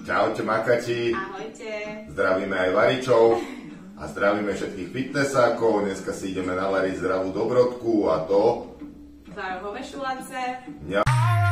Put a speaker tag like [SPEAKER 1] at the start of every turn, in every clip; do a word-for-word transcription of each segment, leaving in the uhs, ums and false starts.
[SPEAKER 1] Čaute makači.
[SPEAKER 2] Ahojte.
[SPEAKER 1] Zdravíme aj varičov a zdravíme všetkých fitnessákov. Dneska si ideme navariť zdravú dobrodku a to...
[SPEAKER 2] Tvarohové šulance.
[SPEAKER 1] Ja.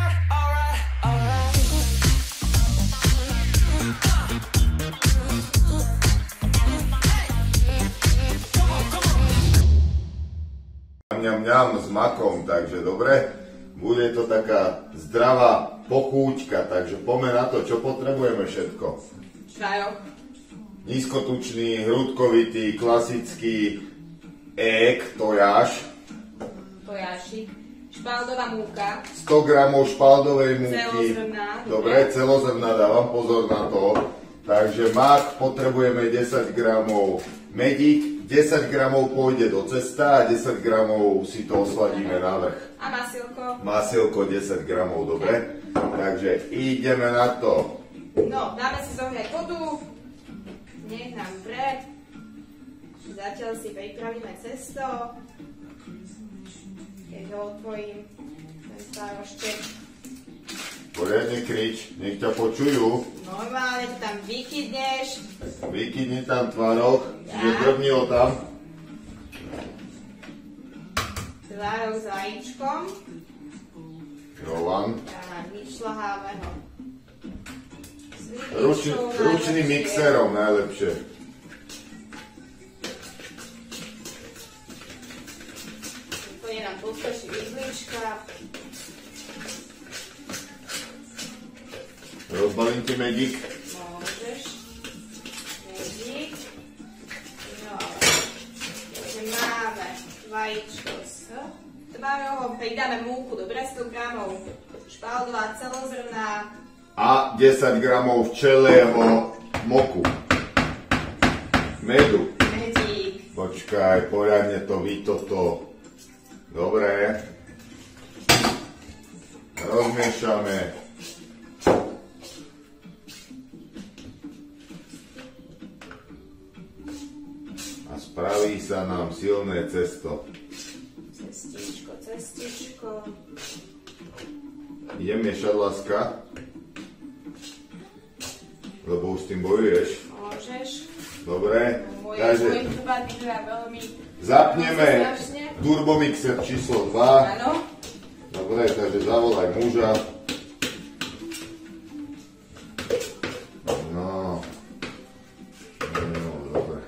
[SPEAKER 1] Mňam, mňam s makom, takže dobre. Bude to taká zdravá pochúťka, takže poďme na to, čo potrebujeme všetko.
[SPEAKER 2] Čajok.
[SPEAKER 1] Nízkotučný, hrudkovitý, klasický ek, tojáš.
[SPEAKER 2] Tojášik. Špaldová múka.
[SPEAKER 1] sto gramov špaldovej múky.
[SPEAKER 2] Celozrná.
[SPEAKER 1] Dobre, celozrná, dávam pozor na to. Takže mak potrebujeme desať gramov medík, desať gramov pôjde do cesta a desať gramov si to osladíme na vrch.
[SPEAKER 2] A masilko.
[SPEAKER 1] Masilko desať gramov, dobre? Takže ideme na to.
[SPEAKER 2] No, dáme si zohriať vodu. Nech nám vre. Zatiaľ si pripravíme cesto. Keď ho otvojím, ten staroštek.
[SPEAKER 1] Poriadne krič, nech ťa počujú.
[SPEAKER 2] Normálne to tam vykydneš.
[SPEAKER 1] Vykydni tam tvarok, čiže drbni ho tam.
[SPEAKER 2] Tvarok s vajíčkom.
[SPEAKER 1] Jovan.
[SPEAKER 2] Tak, vyšľaháme ho.
[SPEAKER 1] Ručný, ručným mixerom najlepšie.
[SPEAKER 2] Úplne nám postačí výzlička.
[SPEAKER 1] Rozbalím ti medík.
[SPEAKER 2] Môžeš. Medík. No. Takže máme vajíčko s tvarohom. Pridáme múku, dobre, sto gramov. Špaldová celozrná.
[SPEAKER 1] A desať gramov včelého moku. Medu.
[SPEAKER 2] Medík.
[SPEAKER 1] Počkaj, poriadne to vytoto. Dobre. Rozmiešame. A spraví sa nám silné cesto.
[SPEAKER 2] Cestičko, cestičko.
[SPEAKER 1] Idem miešať, láska. Lebo už s tým bojuješ.
[SPEAKER 2] Môžeš.
[SPEAKER 1] Dobre.
[SPEAKER 2] Moje,
[SPEAKER 1] Takže
[SPEAKER 2] môj chrbát vyzerá veľmi...
[SPEAKER 1] zapneme
[SPEAKER 2] strašne.
[SPEAKER 1] turbomixer číslo dva.
[SPEAKER 2] Áno.
[SPEAKER 1] Dobre, takže zavolaj muža. No. No, dobre.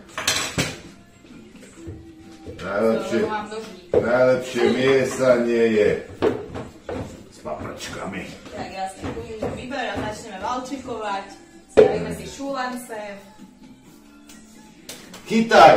[SPEAKER 1] Najlepšie,
[SPEAKER 2] To mám nožník.
[SPEAKER 1] najlepšie miesanie je s paprčkami.
[SPEAKER 2] Tak jasne, budeme vyberať, začneme valčikovať. Stavíme si šulance.
[SPEAKER 1] Chytaj!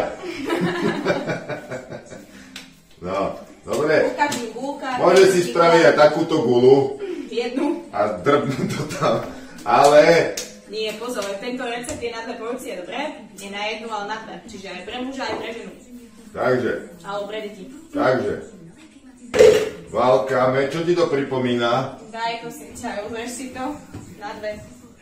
[SPEAKER 1] No, dobre.
[SPEAKER 2] Ukážem gulka.
[SPEAKER 1] Môže si spraviť aj takúto gulu
[SPEAKER 2] Jednu.
[SPEAKER 1] a drbnúť to tam. Ale
[SPEAKER 2] Nie, pozor, tento recept je na dve porcie, dobre? Nie na jednu, ale na dve. Čiže aj pre muža, aj pre ženu.
[SPEAKER 1] takže,
[SPEAKER 2] Alebo pre deti.
[SPEAKER 1] takže. Valkáme, čo ti to pripomína?
[SPEAKER 2] Daj to si čaj, rozrež si to na dve.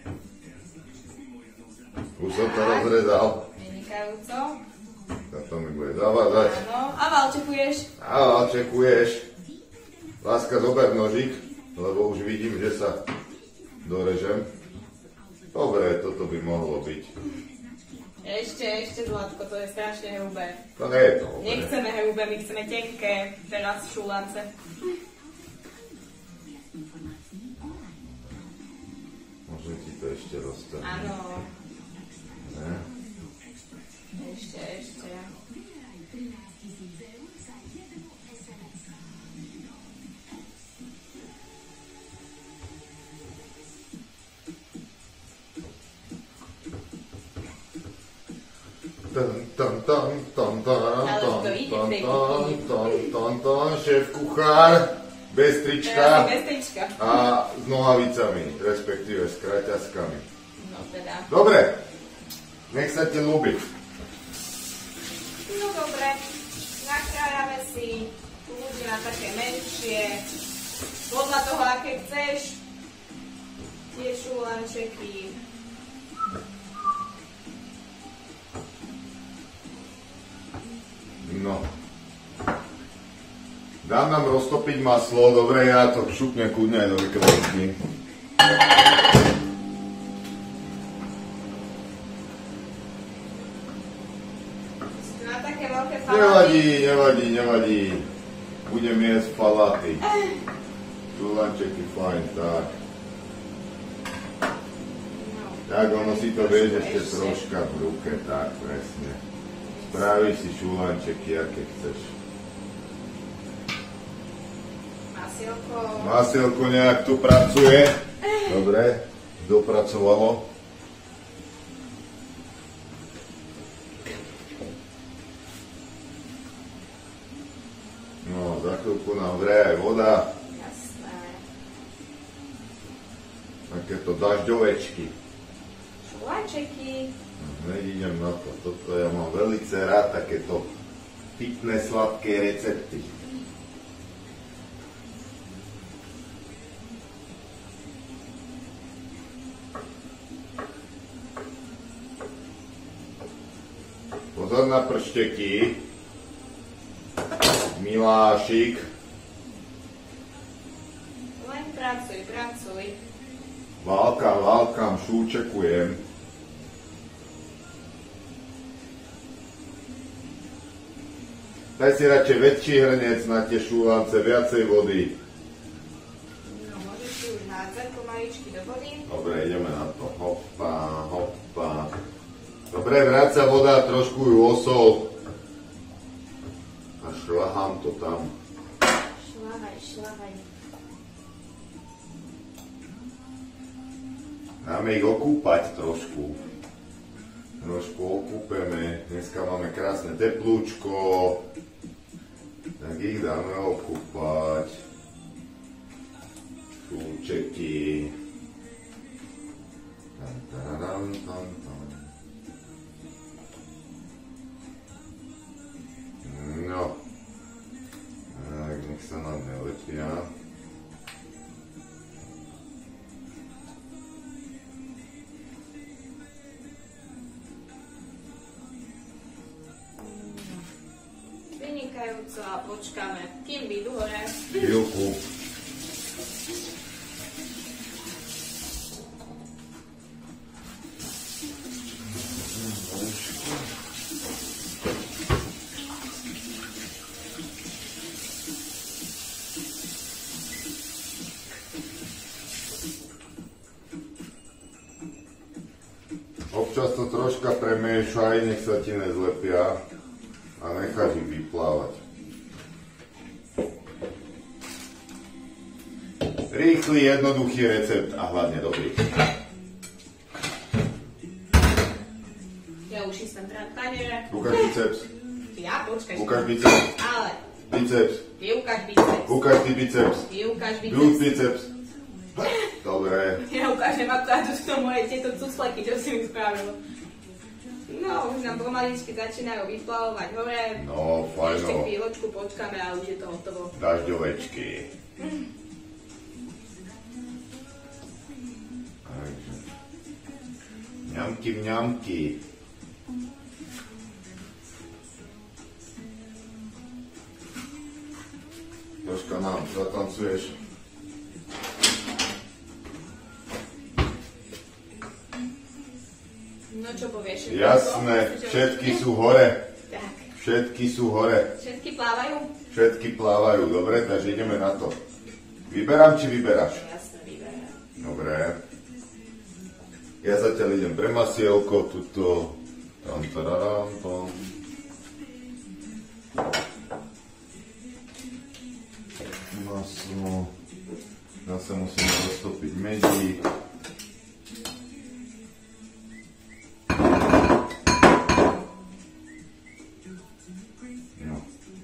[SPEAKER 1] Už som to rozrezal.
[SPEAKER 2] Vynikajúco.
[SPEAKER 1] To mi bude zavázať.
[SPEAKER 2] Áno. A valčekuješ.
[SPEAKER 1] A čekuješ. Láska, zober nožík, lebo už vidím, že sa dorežem. Dobre, toto by mohlo byť.
[SPEAKER 2] Ešte, ešte Zlatko, to je strašne hrubé.
[SPEAKER 1] To nie je to. dobre.
[SPEAKER 2] Nechceme hrubé, my chceme tenké. Teraz šulance.
[SPEAKER 1] Môžem ti to ešte rozstaviť.
[SPEAKER 2] Áno.
[SPEAKER 1] Ne?
[SPEAKER 2] Ešte, ešte.
[SPEAKER 1] Tan, tan, tan, tan, tan,
[SPEAKER 2] Ale
[SPEAKER 1] tan,
[SPEAKER 2] to ide,
[SPEAKER 1] tan,
[SPEAKER 2] tej
[SPEAKER 1] tan,
[SPEAKER 2] kuchyni.
[SPEAKER 1] tan, tan, tan, šéf kuchár, bez
[SPEAKER 2] Teraz
[SPEAKER 1] trička
[SPEAKER 2] si bez trička.
[SPEAKER 1] a s nohavicami, respektíve s kraťaskami.
[SPEAKER 2] No teda.
[SPEAKER 1] Dobre, nech sa ti ľúbi.
[SPEAKER 2] No dobre. Nakrájame si kľudne na také menšie. Podľa toho, aké chceš. Tie šulančeky.
[SPEAKER 1] No. Dám nám roztopiť maslo, dobre, ja to šupnem kľudne aj do mikrovlnky. Nevadí, nevadí, nevadí. Budem jesť palaty. Šulančeky fajn, tak.
[SPEAKER 2] No.
[SPEAKER 1] Tak ono si to vieš ešte
[SPEAKER 2] Ešte.
[SPEAKER 1] troška v ruke, tak presne. Spravíš si šulančeky, aké chceš.
[SPEAKER 2] Masielko.
[SPEAKER 1] Masielko nejak tu pracuje. Dobre, dopracovalo. No, za chvíľku nám vrie aj voda.
[SPEAKER 2] Jasné.
[SPEAKER 1] Takéto dažďovečky.
[SPEAKER 2] Šulančeky.
[SPEAKER 1] Hneď idem na to. Toto ja mám veľmi rád, takéto pitné, sladké recepty. Pozor na pršteky. Milášik.
[SPEAKER 2] Len pracuj, pracuj.
[SPEAKER 1] Válkam, válkam, šúčekujem. Daj si radšej väčší hrnec na tie šúlance, viacej vody.
[SPEAKER 2] No, môžeš si už hádzať pomaličky do vody.
[SPEAKER 1] Dobre, ideme na to. Hoppa, hoppa. Dobre, vráť sa voda, trošku ju osol. A šľahám to tam.
[SPEAKER 2] Šľahaj, šľahaj.
[SPEAKER 1] Dáme ich okúpať trošku. Trošku okúpeme. Dneska máme krásne teplúčko. Tak ich dáme okúpať. Šúčeky. Tam, taradam, tam, tam. No. Tak, nech sa nám nelepia.
[SPEAKER 2] Vynikajúco a počkáme, kým vyjdú hore.
[SPEAKER 1] Chvíľku. Občas to troška premiešaj, nech sa ti nezlepia a necháš ich vyplávať. Rýchly, jednoduchý recept a hlavne dobrý.
[SPEAKER 2] Ja už chystám taniere.
[SPEAKER 1] Ukáž biceps.
[SPEAKER 2] Ja, počkaj.
[SPEAKER 1] Ukáž biceps.
[SPEAKER 2] Ale,
[SPEAKER 1] Biceps.
[SPEAKER 2] ty ukáž biceps.
[SPEAKER 1] Ukáž ty biceps.
[SPEAKER 2] Ty ukáž
[SPEAKER 1] Ľud
[SPEAKER 2] biceps.
[SPEAKER 1] biceps. Dobre.
[SPEAKER 2] Ja ukážem, ako to sú moje tieto cusleky, čo si mi spravil. No, už nám pomaličky začínajú vyplavovať hore.
[SPEAKER 1] No,
[SPEAKER 2] Ešte
[SPEAKER 1] fajno.
[SPEAKER 2] chvíľočku počkáme a už je to hotovo.
[SPEAKER 1] Dažďovečky. Takže. Mňamky, mňamky. Troška nám zatancuješ.
[SPEAKER 2] No čo povieš?
[SPEAKER 1] Jasné, všetky sú hore.
[SPEAKER 2] Tak,
[SPEAKER 1] Všetky sú hore.
[SPEAKER 2] všetky plávajú?
[SPEAKER 1] Všetky plávajú. Dobre, takže ideme na to. Vyberám, či vyberáš?
[SPEAKER 2] Jasné, vyberám.
[SPEAKER 1] Dobre. Ja zatiaľ idem pre masielko, tuto. Tam, tararam, tom. Maslo. Zase musíme roztopiť medík. No.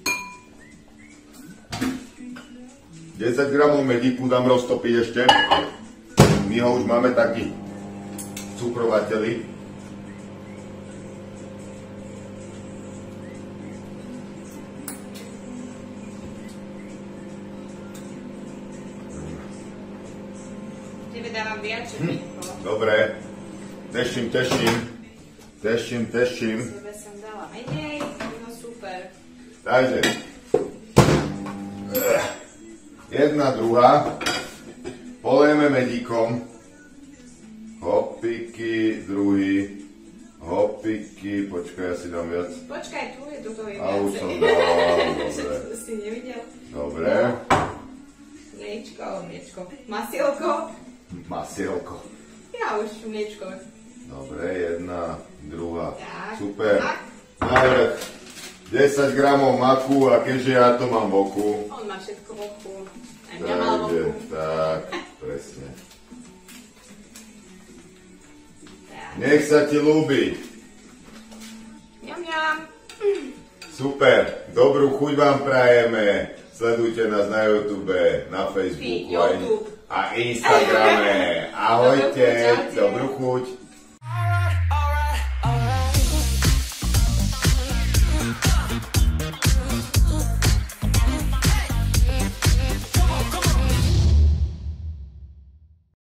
[SPEAKER 1] desať gramov medíku dám roztopiť ešte. My ho už máme taký cukrovateli.
[SPEAKER 2] Tebe dávam viac, čo hm.
[SPEAKER 1] Dobre. Teším, teším. Teším, teším.
[SPEAKER 2] Tebe som dala menej, no super.
[SPEAKER 1] Takže. Jedna, druhá. Polejeme medíkom. Hopiky, druhý. Hopiky, počkaj, ja si dám viac.
[SPEAKER 2] Počkaj, tu je, toto je
[SPEAKER 1] A už som
[SPEAKER 2] viacej.
[SPEAKER 1] dal, dobre.
[SPEAKER 2] To si nevidel.
[SPEAKER 1] Dobre.
[SPEAKER 2] Mliečko, mliečko. Masielko.
[SPEAKER 1] Masielko.
[SPEAKER 2] Ja už mliečko.
[SPEAKER 1] Dobre, jedna, druhá.
[SPEAKER 2] Tak.
[SPEAKER 1] Super.
[SPEAKER 2] Tak.
[SPEAKER 1] Návrh. desať gramov maku a keďže ja to mám v oku.
[SPEAKER 2] On má všetko v oku. Aj mňa mal v
[SPEAKER 1] Takže,
[SPEAKER 2] oku.
[SPEAKER 1] tak, presne.
[SPEAKER 2] Tak.
[SPEAKER 1] Nech sa ti ľúbi.
[SPEAKER 2] Ňam, ňam.
[SPEAKER 1] Super. Dobrú chuť vám prajeme. Sledujte nás na YouTube, na Facebooku
[SPEAKER 2] YouTube.
[SPEAKER 1] a Instagrame. Ahojte.
[SPEAKER 2] Dobrú chuť, čaute.
[SPEAKER 1] Dobrú chuť.